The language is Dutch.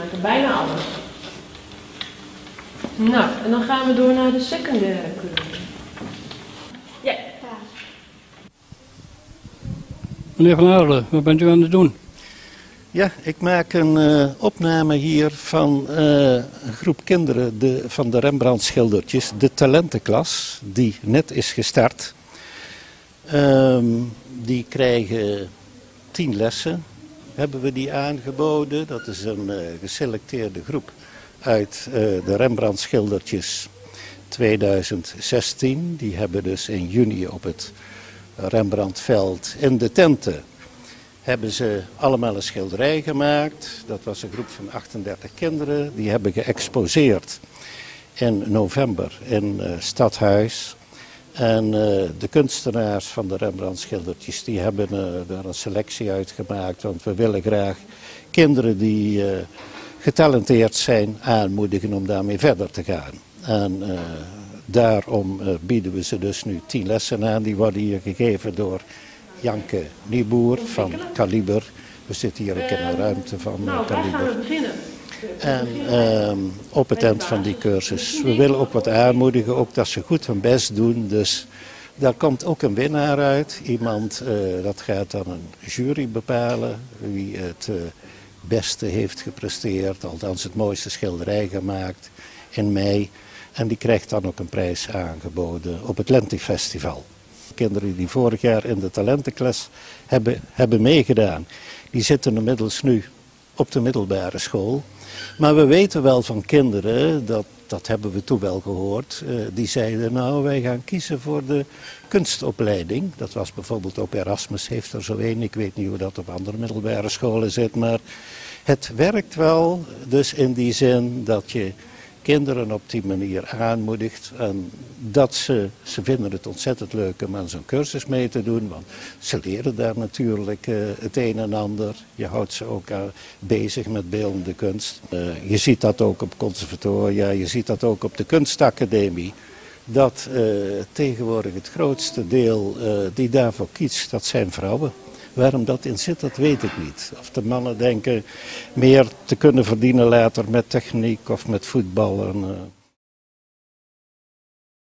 maken. Bijna alles. Nou, en dan gaan we door naar de secundaire cursus. Ja. Meneer Van Aarle, wat bent u aan het doen? Ja, ik maak een opname hier van een groep kinderen van de Rembrandt schildertjes, de talentenklas, die net is gestart. Die krijgen 10 lessen, hebben we die aangeboden. Dat is een geselecteerde groep uit de Rembrandt schildertjes 2016. Die hebben dus in juni op het Rembrandtveld in de tenten hebben ze allemaal een schilderij gemaakt. Dat was een groep van 38 kinderen. Die hebben geëxposeerd in november in Stadhuis. En de kunstenaars van de Rembrandt schildertjes die hebben er een selectie uitgemaakt. Want we willen graag kinderen die getalenteerd zijn aanmoedigen om daarmee verder te gaan. En daarom bieden we ze dus nu 10 lessen aan. Die worden hier gegeven door Janke Nieboer van Kaliber. We zitten hier ook in een ruimte van Kaliber. Waar gaan we beginnen? En op het eind van die cursus. We willen ook wat aanmoedigen, ook dat ze goed hun best doen. Dus daar komt ook een winnaar uit. Iemand, dat gaat dan een jury bepalen wie het beste heeft gepresteerd. Althans het mooiste schilderij gemaakt in mei. En die krijgt dan ook een prijs aangeboden op het Lentefestival. Kinderen die vorig jaar in de talentenklas hebben meegedaan, die zitten inmiddels nu op de middelbare school. Maar we weten wel van kinderen, dat hebben we toen wel gehoord, die zeiden nou wij gaan kiezen voor de kunstopleiding. Dat was bijvoorbeeld ook Erasmus heeft er zo een, ik weet niet hoe dat op andere middelbare scholen zit, maar het werkt wel dus in die zin dat je kinderen op die manier aanmoedigt en dat ze vinden het ontzettend leuk om aan zo'n cursus mee te doen, want ze leren daar natuurlijk het een en ander. Je houdt ze ook bezig met beeldende kunst. Je ziet dat ook op conservatoria, je ziet dat ook op de kunstacademie. Dat tegenwoordig het grootste deel die daarvoor kiest, dat zijn vrouwen. Waarom dat in zit, dat weet ik niet. Of de mannen denken meer te kunnen verdienen later met techniek of met voetballen.